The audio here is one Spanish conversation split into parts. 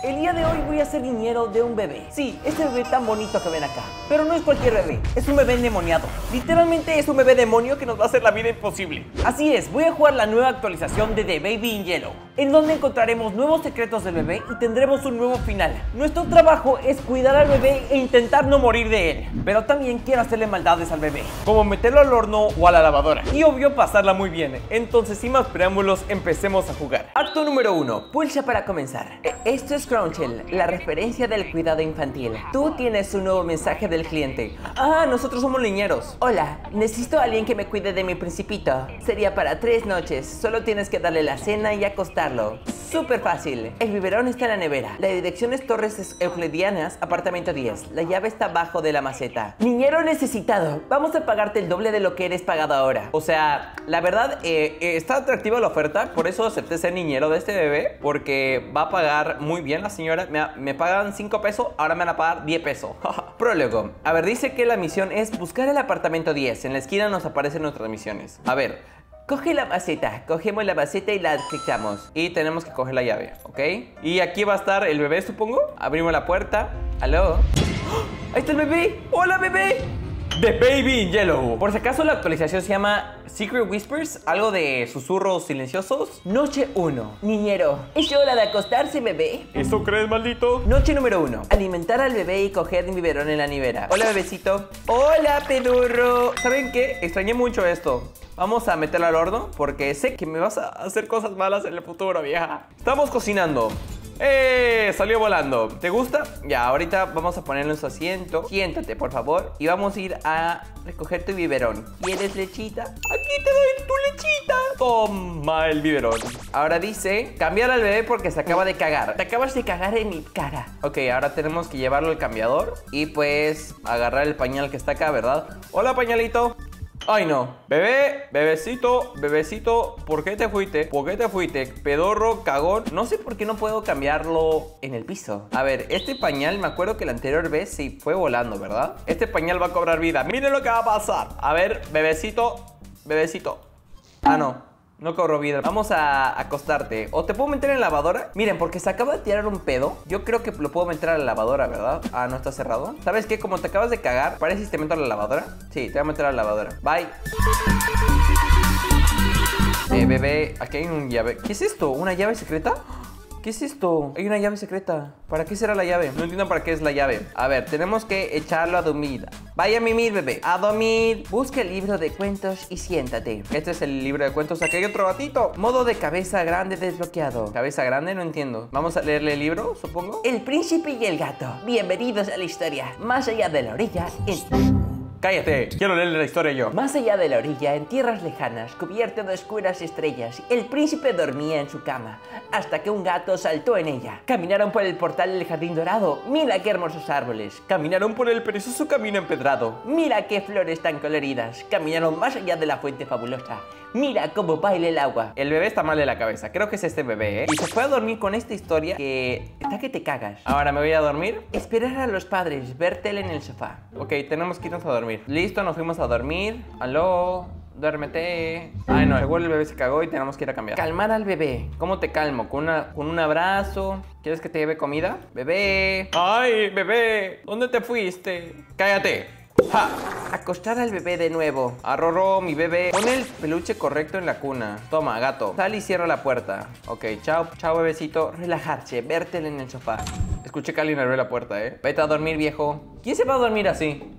El día de hoy voy a ser niñero de un bebé. Sí, este bebé tan bonito que ven acá. Pero no es cualquier bebé, es un bebé endemoniado. Literalmente es un bebé demonio que nos va a hacer la vida imposible. Así es, voy a jugar la nueva actualización de The Baby in Yellow, en donde encontraremos nuevos secretos del bebé y tendremos un nuevo final. Nuestro trabajo es cuidar al bebé e intentar no morir de él. Pero también quiero hacerle maldades al bebé, como meterlo al horno o a la lavadora. Y obvio pasarla muy bien. Entonces sin más preámbulos, empecemos a jugar. Acto número 1, pulsa para comenzar. Esto es Crunchel, la referencia del cuidado infantil. Tú tienes un nuevo mensaje del cliente. Ah, nosotros somos niñeros. Hola, necesito a alguien que me cuide de mi principito. Sería para 3 noches, solo tienes que darle la cena y acostarlo. Súper fácil. El biberón está en la nevera. La dirección es Torres Euclidianas, apartamento 10. La llave está abajo de la maceta. Niñero necesitado. Vamos a pagarte el doble de lo que eres pagado ahora. O sea, la verdad, está atractiva la oferta. Por eso acepté ser niñero de este bebé, porque va a pagar muy bien la señora. Me pagan 5 pesos, ahora me van a pagar 10 pesos. Prólogo. A ver, dice que la misión es buscar el apartamento 10. En la esquina nos aparecen nuestras misiones. A ver. Coge la maceta, cogemos la maceta y la clicamos. Y tenemos que coger la llave, ¿ok? Y aquí va a estar el bebé, supongo. Abrimos la puerta. ¿Aló? ¡Oh! ¡Ahí está el bebé! ¡Hola, bebé! The Baby in Yellow. Por si acaso la actualización se llama Secret Whispers, algo de susurros silenciosos. Noche 1. Niñero. ¿Es hora de acostarse, bebé? ¿Eso crees, maldito? Noche número 1. Alimentar al bebé y coger mi biberón en la nevera. Hola, bebecito. Hola, pedurro. ¿Saben qué? Extrañé mucho esto. Vamos a meterlo al horno porque sé que me vas a hacer cosas malas en el futuro, vieja. Estamos cocinando. Salió volando. ¿Te gusta? Ya, ahorita vamos a ponerlo en su asiento. Siéntate, por favor. Y vamos a ir a recoger tu biberón. ¿Quieres lechita? Aquí te doy tu lechita. Toma el biberón. Ahora dice, cambiar al bebé porque se acaba de cagar. Te acabas de cagar en mi cara. Ok, ahora tenemos que llevarlo al cambiador. Y pues, agarrar el pañal que está acá, ¿verdad? Hola, pañalito. Ay, no. Bebé, bebecito, bebecito, ¿por qué te fuiste? ¿Por qué te fuiste? Pedorro, cagón. No sé por qué no puedo cambiarlo en el piso. A ver, este pañal, me acuerdo que la anterior vez sí fue volando, ¿verdad? Este pañal va a cobrar vida. Miren lo que va a pasar. A ver, bebecito, bebecito. Ah, no. No cobró vida. Vamos a acostarte. ¿O te puedo meter en la lavadora? Miren, porque se acaba de tirar un pedo. Yo creo que lo puedo meter a la lavadora, ¿verdad? Ah, no está cerrado. ¿Sabes qué? Como te acabas de cagar, ¿parece si te meto a la lavadora? Sí, te voy a meter a la lavadora. Bye. Bebé, aquí hay un llave. ¿Qué es esto? ¿Una llave secreta? ¿Qué es esto? Hay una llave secreta. ¿Para qué será la llave? No entiendo para qué es la llave. A ver, tenemos que echarlo a dormir. Vaya a mimir, bebé. A dormir. Busca el libro de cuentos y siéntate. Este es el libro de cuentos. Aquí hay otro gatito. Modo de cabeza grande desbloqueado. ¿Cabeza grande? No entiendo. Vamos a leerle el libro, supongo. El príncipe y el gato. Bienvenidos a la historia. Más allá de la orilla, ¡Cállate! Quiero leerle la historia yo. Más allá de la orilla, en tierras lejanas, cubierto de oscuras estrellas, el príncipe dormía en su cama, hasta que un gato saltó en ella. Caminaron por el portal del jardín dorado. Mira qué hermosos árboles. Caminaron por el perezoso camino empedrado. Mira qué flores tan coloridas. Caminaron más allá de la fuente fabulosa. Mira cómo baila el agua. El bebé está mal de la cabeza. Creo que es este bebé, ¿eh? Y se fue a dormir con esta historia que está que te cagas. Ahora me voy a dormir. Esperar a los padres, ver tele en el sofá. Ok, tenemos que irnos a dormir. Listo, nos fuimos a dormir. Aló, duérmete. Ay, no, seguro el bebé se cagó y tenemos que ir a cambiar. Calmar al bebé. ¿Cómo te calmo? ¿Con un abrazo? ¿Quieres que te lleve comida? Bebé. Ay, bebé, ¿dónde te fuiste? Cállate. ¡Ja! Acostar al bebé de nuevo. Arroró, mi bebé. Pon el peluche correcto en la cuna. Toma, gato. Sal y cierra la puerta. Ok, chao, chao, bebecito. Relajarse, vértelo en el sofá. Escuché que alguien abrió la puerta, ¿eh? Vete a dormir, viejo. ¿Quién se va a dormir así?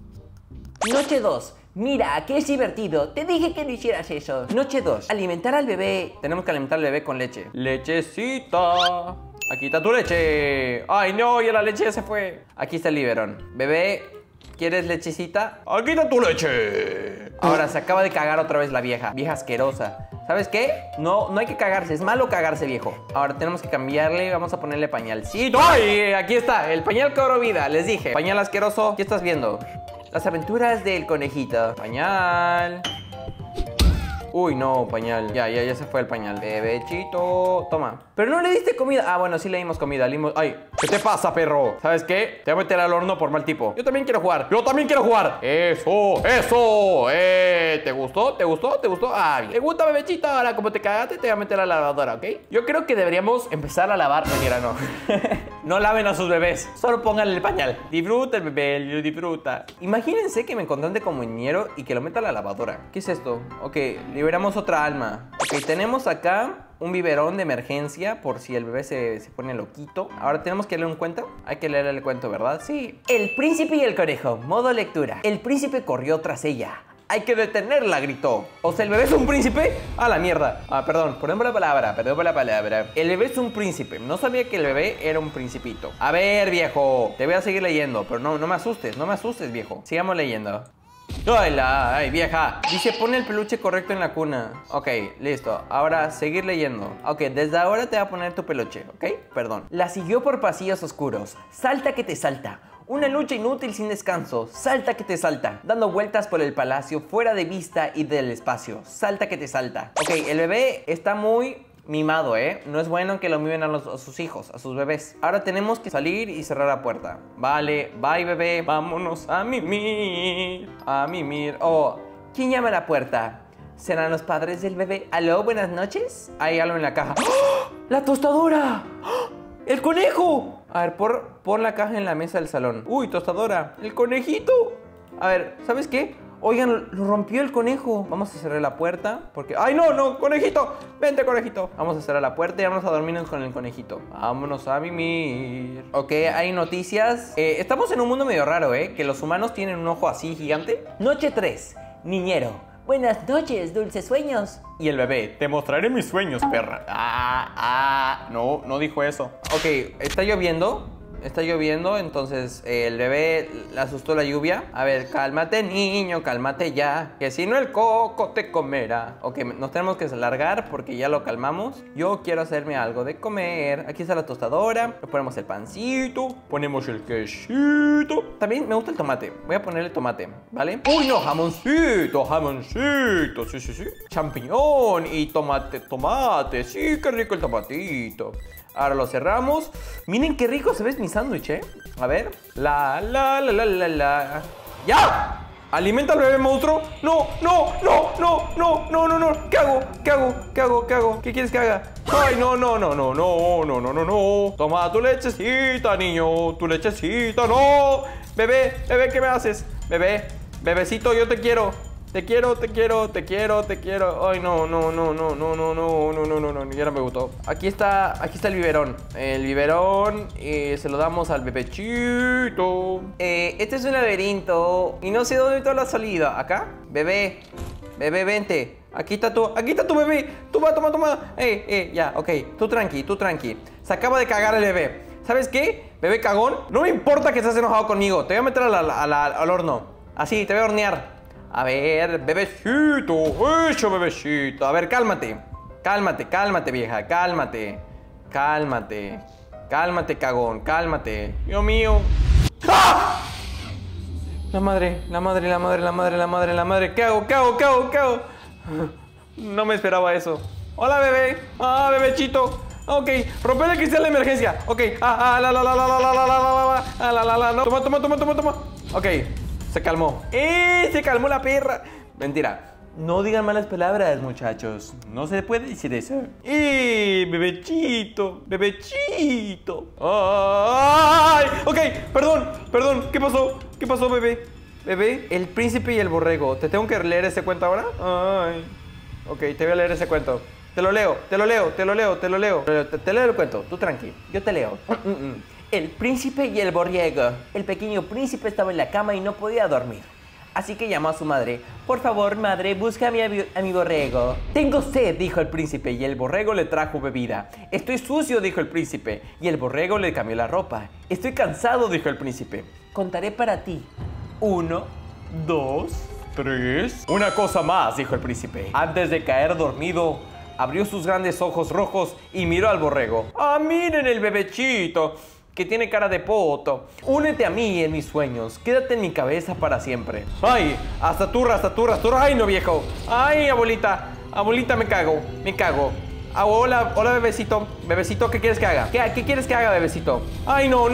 Noche 2. Mira, que es divertido. Te dije que no hicieras eso. Noche 2. Alimentar al bebé. Tenemos que alimentar al bebé con leche. Lechecita. Aquí está tu leche. Ay, no, ya la leche ya se fue. Aquí está el biberón. Bebé, ¿quieres lechecita? Aquí está tu leche. Ahora se acaba de cagar otra vez la vieja. Vieja asquerosa. ¿Sabes qué? No hay que cagarse. Es malo cagarse, viejo. Ahora tenemos que cambiarle. Vamos a ponerle pañalcito. ¡Ay! Aquí está. El pañal cobró vida. Les dije. Pañal asqueroso. ¿Qué estás viendo? Las aventuras del conejito. Pañal. Uy, no, pañal. Ya se fue el pañal. Bebechito. Toma. Pero no le diste comida. Ah, bueno, sí le dimos comida. Ay, ¿Qué te pasa, perro? ¿Sabes qué? Te voy a meter al horno por mal tipo. Yo también quiero jugar. Yo también quiero jugar. Eso, eso. ¿Te gustó? ¿Te gustó? ¿Te gustó? Ah, bien. ¿Te gusta, bebechito? Ahora, como te cagaste, te voy a meter a la lavadora, ¿ok? Yo creo que deberíamos empezar a lavar. Mentira, no. No laven a sus bebés. Solo pónganle el pañal. Disfruta el bebé, disfruta. Imagínense que me encontraste como niñero y que lo meta a la lavadora. ¿Qué es esto? Ok, liberamos otra alma. Ok, tenemos acá un biberón de emergencia por si el bebé se pone loquito. Ahora tenemos que leer un cuento. Hay que leer el cuento, ¿verdad? Sí. El príncipe y el conejo. Modo lectura. El príncipe corrió tras ella. Hay que detenerla, gritó. O sea, ¿el bebé es un príncipe? ¡A la mierda! Ah, perdón por la palabra, perdón por la palabra. El bebé es un príncipe. No sabía que el bebé era un principito. A ver, viejo. Te voy a seguir leyendo, pero no me asustes, no me asustes, viejo. Sigamos leyendo. ¡Ay, vieja! Dice, pone el peluche correcto en la cuna. Ok, listo. Ahora, seguir leyendo. Ok, desde ahora te voy a poner tu peluche, ¿ok? Perdón. La siguió por pasillos oscuros. Salta que te salta. Una lucha inútil sin descanso. Salta que te salta. Dando vueltas por el palacio, fuera de vista y del espacio. Salta que te salta. Ok, el bebé está muy mimado, ¿eh? No es bueno que lo mimen a sus hijos, a sus bebés. Ahora tenemos que salir y cerrar la puerta. Vale, bye, bebé. Vámonos a mimir. A mimir. Oh, ¿quién llama a la puerta? ¿Serán los padres del bebé? ¿Aló? Buenas noches. Hay algo en la caja. ¡Oh! ¡La tostadora! ¡Oh! ¡El conejo! A ver, pon la caja en la mesa del salón. Uy, tostadora. ¡El conejito! A ver, ¿sabes qué? Oigan, lo rompió el conejo. Vamos a cerrar la puerta porque... ¡Ay, no! ¡Conejito! ¡Vente, conejito! Vamos a cerrar la puerta y vamos a dormirnos con el conejito. Vámonos a mimir. Ok, hay noticias. Estamos en un mundo medio raro, ¿eh? Que los humanos tienen un ojo así gigante. Noche 3. Niñero. Buenas noches, dulces sueños. Y el bebé, te mostraré mis sueños, perra. No dijo eso. Ok, está lloviendo. Está lloviendo, entonces el bebé le asustó la lluvia. A ver, cálmate, niño, cálmate ya. Que si no el coco te comerá. Ok, nos tenemos que largar porque ya lo calmamos. Yo quiero hacerme algo de comer. Aquí está la tostadora. Le ponemos el pancito. Ponemos el quesito. También me gusta el tomate. Voy a ponerle tomate, ¿vale? Uy, no, jamoncito, jamoncito. Sí. Champiñón y tomate. Sí, qué rico el tomatito. Ahora lo cerramos. Miren qué rico se ve mi sándwich, ¿eh? A ver. La. ¡Ya! ¿Alimenta al bebé monstruo? No. ¿Qué hago? ¿Qué quieres que haga? Ay, no. Toma tu lechecita, niño. Tu lechecita, no. Bebé, ¿qué me haces? Bebecito, yo te quiero. Te quiero. Ay, no, ya no me gustó. Aquí está el biberón. El biberón se lo damos al bebechito. Este es un laberinto y no sé dónde está la salida. ¿Acá? Bebé, vente. Aquí está tu bebé. Toma. Ya, ok. Tú tranqui. Se acaba de cagar el bebé. ¿Sabes qué? Bebé cagón. No me importa que estés enojado conmigo. Te voy a meter al horno. Así, te voy a hornear. A ver, bebecito. Eso, bebecito. A ver, cálmate, vieja. Cálmate, cagón. Cálmate. Dios mío. ¡Ah! La madre. ¿Qué hago? No me esperaba eso. Hola, bebé. Bebechito. Ok, romper el cristal de emergencia. Ok. No. Toma. Ok. Se calmó. Se calmó la perra. Mentira. No digan malas palabras, muchachos. No se puede decir eso. Bebechito. ¡Ay! Ok, perdón. ¿Qué pasó, bebé? Bebé, el príncipe y el borrego. ¿Te tengo que leer ese cuento ahora? Ay. Ok, te voy a leer ese cuento. Te lo leo. Te leo el cuento. Tú tranqui. Yo te leo. El príncipe y el borrego. El pequeño príncipe estaba en la cama y no podía dormir. Así que llamó a su madre. Por favor, madre, busca a mi borrego. Tengo sed, dijo el príncipe, y el borrego le trajo bebida. Estoy sucio, dijo el príncipe, y el borrego le cambió la ropa. Estoy cansado, dijo el príncipe. Contaré para ti. 1, 2, 3. Una cosa más, dijo el príncipe. Antes de caer dormido, abrió sus grandes ojos rojos y miró al borrego. Miren el bebechito, que tiene cara de poto. Únete a mí en mis sueños. Quédate en mi cabeza para siempre. Ay, hasta turra. Ay, no, viejo. Ay, abuelita, me cago. hola, hola, bebecito. Bebecito, ¿qué quieres que haga? ¿Qué quieres que haga, bebecito? Ay, no.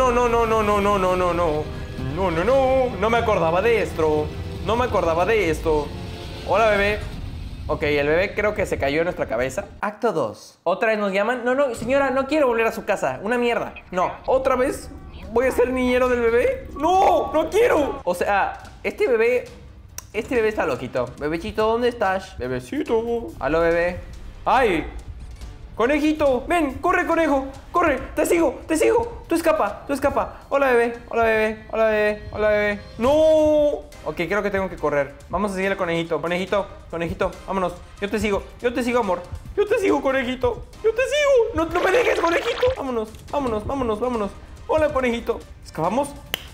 No me acordaba de esto. No me acordaba de esto. Hola, bebé. Ok, el bebé creo que se cayó en nuestra cabeza. Acto 2. Otra vez nos llaman. No, señora, no quiero volver a su casa. Una mierda. No, otra vez voy a ser niñero del bebé. No quiero. O sea, este bebé está loquito. Bebecito, ¿dónde estás? Bebecito. Aló, bebé. ¡Ay! Conejito, ven, corre, conejo. Corre, te sigo. Tú escapa. Hola, bebé. No. Ok, creo que tengo que correr. Vamos a seguir al conejito. Conejito, vámonos. Yo te sigo, amor. Yo te sigo, conejito. No me dejes, conejito. Vámonos. Hola, conejito. ¿Escapamos?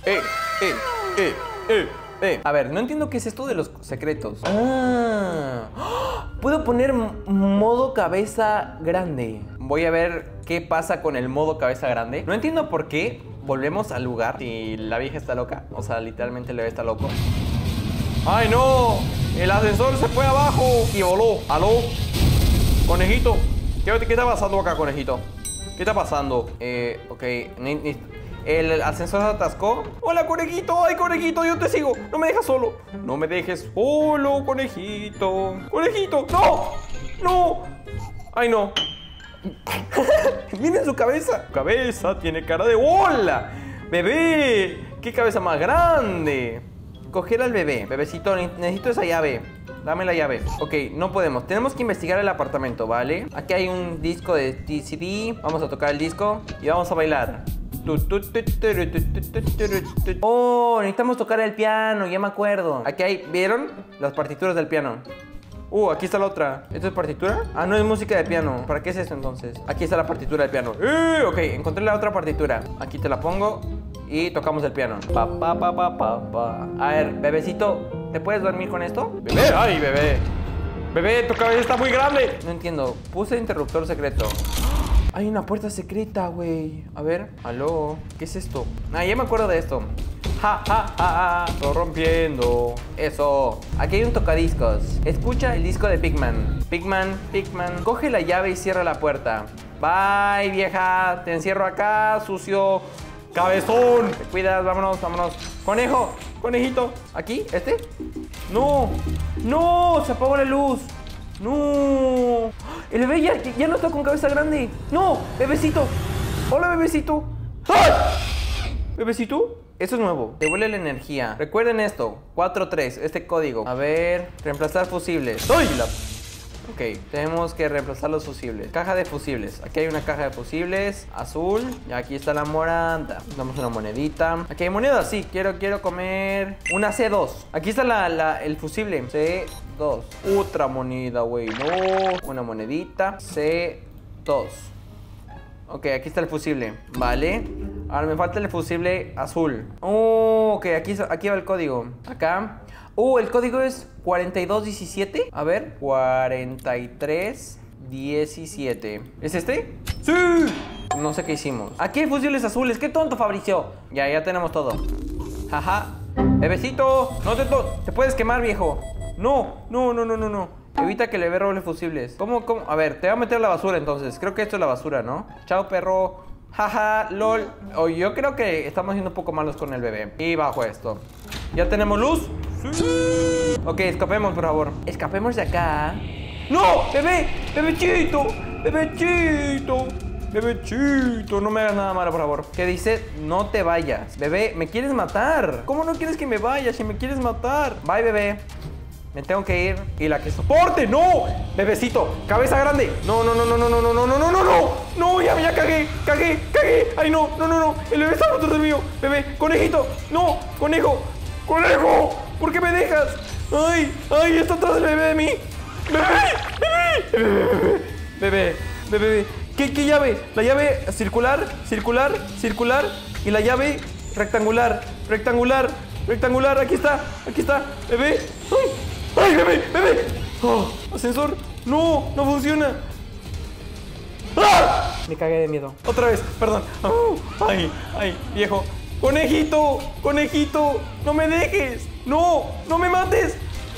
A ver, no entiendo qué es esto de los secretos. Puedo poner modo cabeza grande. Voy a ver qué pasa con el modo cabeza grande. No entiendo por qué volvemos al lugar si la vieja está loca. O sea, literalmente el bebé está loco. ¡Ay, no! El ascensor se fue abajo y voló. ¿Aló? Conejito. ¿Qué está pasando acá, conejito? ¿Qué está pasando? Ok. El ascensor se atascó. ¡Hola, conejito! ¡Ay, conejito! Yo te sigo. No me dejas solo. No me dejes solo, conejito. ¡Conejito! ¡No! ¡Ay, no! Miren su cabeza. Su cabeza tiene cara de bola. ¡Bebé! ¡Qué cabeza más grande! Coger al bebé. Bebecito, necesito esa llave. Dame la llave. Ok, no podemos. Tenemos que investigar el apartamento, ¿vale? Aquí hay un disco de TCD. Vamos a tocar el disco y vamos a bailar. Oh, necesitamos tocar el piano, ya me acuerdo. Aquí hay, ¿vieron? Las partituras del piano. Aquí está la otra. ¿Esto es partitura? Ah, no es música de piano. ¿Para qué es esto entonces? Aquí está la partitura del piano. Ok, encontré la otra partitura. Aquí te la pongo y tocamos el piano. A ver, bebecito, ¿te puedes dormir con esto? Bebé, ay, bebé. Bebé, tu cabeza está muy grande. No entiendo. Puse interruptor secreto. Hay una puerta secreta, güey. A ver, aló. ¿Qué es esto? Ya me acuerdo de esto. Estoy rompiendo. Eso. Aquí hay un tocadiscos. Escucha el disco de Pigman. Pigman. Coge la llave y cierra la puerta. Bye, vieja. Te encierro acá, sucio cabezón. Te cuidas, vámonos. Conejito. ¿Aquí? ¿Este? No, se apagó la luz. No. El bebé ya no está con cabeza grande. No, bebecito. Hola, bebecito. ¡Ay! Bebecito. Eso es nuevo. Devuelve la energía. Recuerden esto. 4-3. Este código. A ver. Reemplazar fusibles. ¡Ay! Ok. Tenemos que reemplazar los fusibles. Caja de fusibles. Aquí hay una caja de fusibles. Azul. Y aquí está la morada. Damos una monedita. Aquí hay monedas. Sí. Quiero comer una C2. Aquí está el fusible. C2. Otra moneda, güey. No. Una monedita. C2. Ok, aquí está el fusible. Vale. Ahora me falta el fusible azul. Ok, aquí va el código. Acá. El código es 4217. A ver. 4317. ¿Es este? ¡Sí! No sé qué hicimos. Aquí hay fusibles azules. ¡Qué tonto, Fabricio! Ya tenemos todo. Jaja. Bebecito. No te puedes quemar, viejo. No. Evita que el bebé robe fusibles. ¿Cómo? A ver, te voy a meter a la basura entonces. Creo que esto es la basura, ¿no? Chao, perro. Jaja, lol. Yo creo que estamos siendo un poco malos con el bebé. Y bajo esto. ¿Ya tenemos luz? Sí. Ok, escapemos, por favor. Escapemos de acá. ¡No! ¡Bebé! ¡Bebechito! No me hagas nada malo, por favor. ¿Qué dice? No te vayas. Bebé, ¿me quieres matar? ¿Cómo no quieres que me vaya si me quieres matar? Bye, bebé. Me tengo que ir. Y la que soporte. ¡No! Bebecito. Cabeza grande. No. No, ya cagué. Ay, no. El bebé está atrás del mío. Bebé, conejito. No, conejo. ¿Por qué me dejas? Ay, está atrás del bebé de mí. Bebé. ¿Qué llave? La llave circular. Y la llave rectangular. Aquí está. Bebé. ¡Ay, bebé! Ascensor. No funciona. ¡Ah! Me cagué de miedo. Otra vez, perdón. Ay, viejo. Conejito. No me dejes. No me mates.